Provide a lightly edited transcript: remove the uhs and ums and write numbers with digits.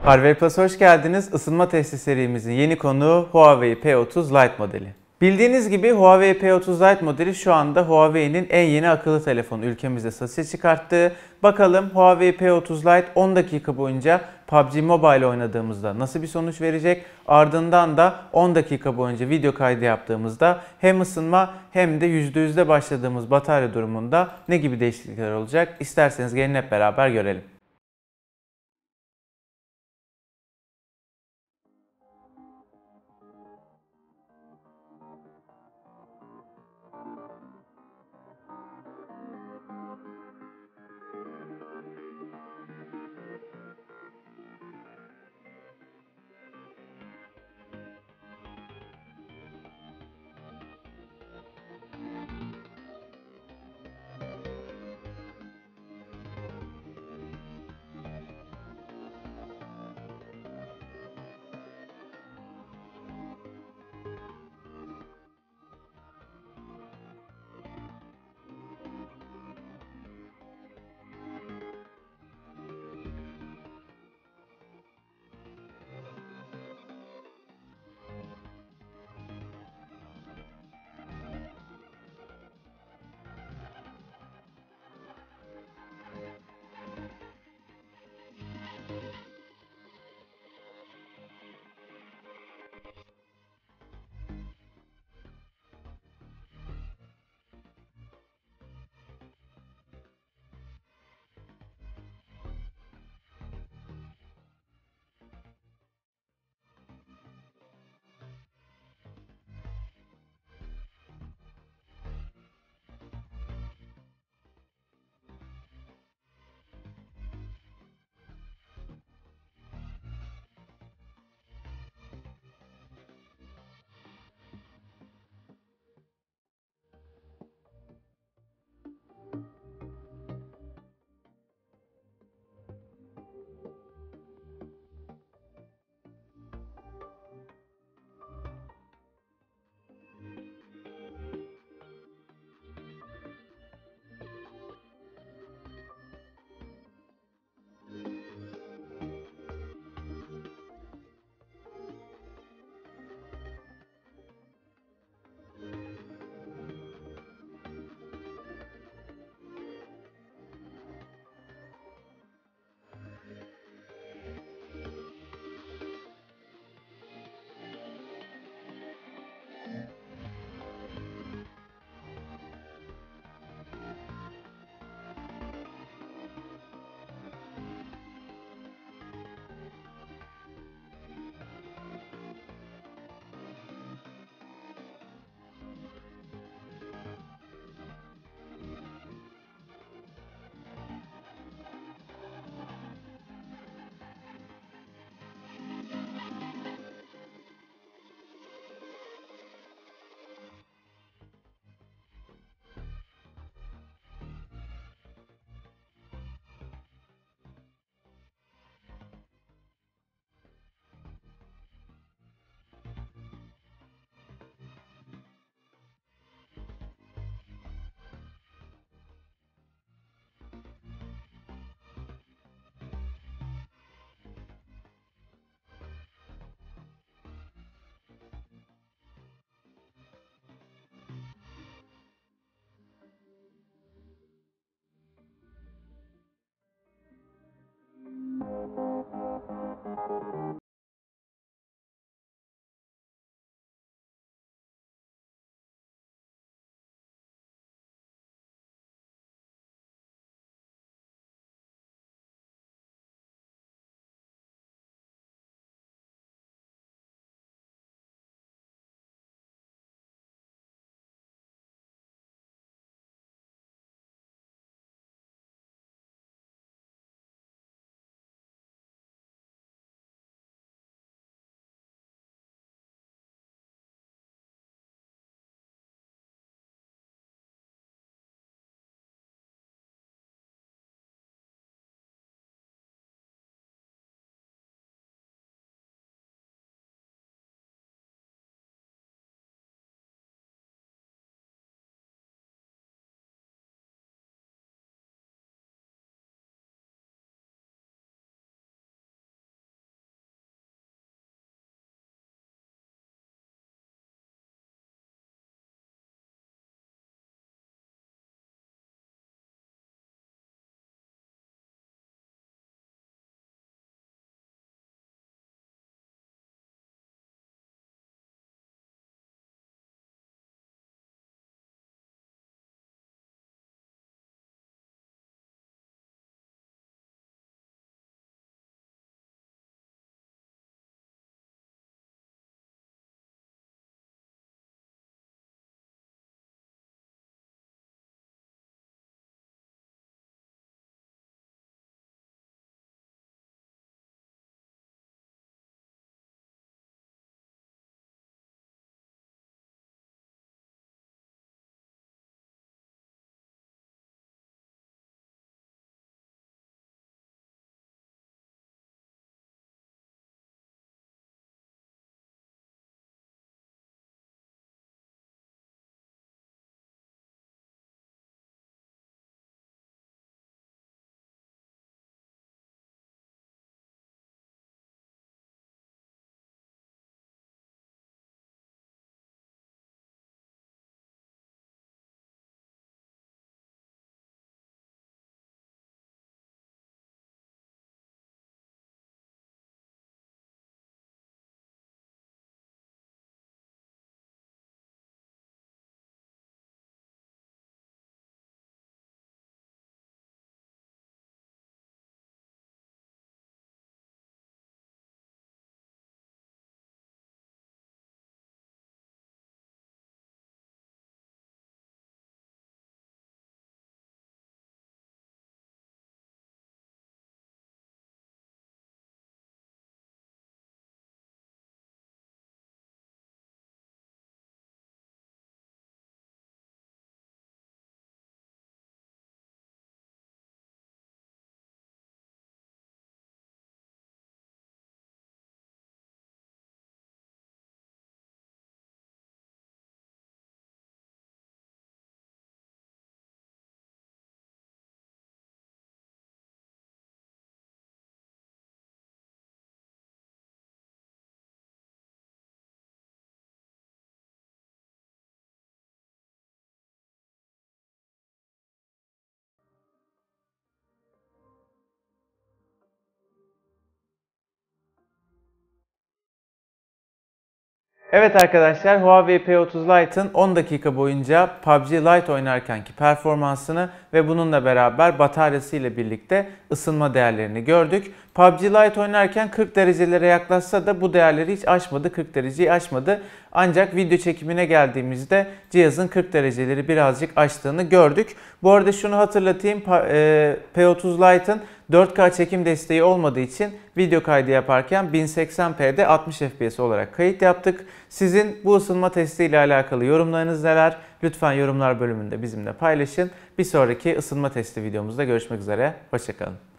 Hardware Plus'a hoş geldiniz. Isınma testi serimizin yeni konuğu Huawei P30 Lite modeli. Bildiğiniz gibi Huawei P30 Lite modeli şu anda Huawei'nin en yeni akıllı telefonu ülkemizde satışa çıkarttığı. Bakalım Huawei P30 Lite 10 dakika boyunca PUBG Mobile oynadığımızda nasıl bir sonuç verecek? Ardından da 10 dakika boyunca video kaydı yaptığımızda hem ısınma hem de %100'de başladığımız batarya durumunda ne gibi değişiklikler olacak? İsterseniz gelin hep beraber görelim. Evet arkadaşlar, Huawei P30 Lite'ın 10 dakika boyunca PUBG Lite oynarkenki performansını ve bununla beraber bataryası ile birlikte ısınma değerlerini gördük. PUBG Lite oynarken 40 derecelere yaklaşsa da bu değerleri hiç aşmadı, 40 dereceyi aşmadı. Ancak video çekimine geldiğimizde cihazın 40 dereceleri birazcık aştığını gördük. Bu arada şunu hatırlatayım, P30 Lite'ın 4K çekim desteği olmadığı için video kaydı yaparken 1080p'de 60 FPS olarak kayıt yaptık. Sizin bu ısınma testi ile alakalı yorumlarınız neler? Lütfen yorumlar bölümünde bizimle paylaşın. Bir sonraki ısınma testi videomuzda görüşmek üzere. Hoşça kalın.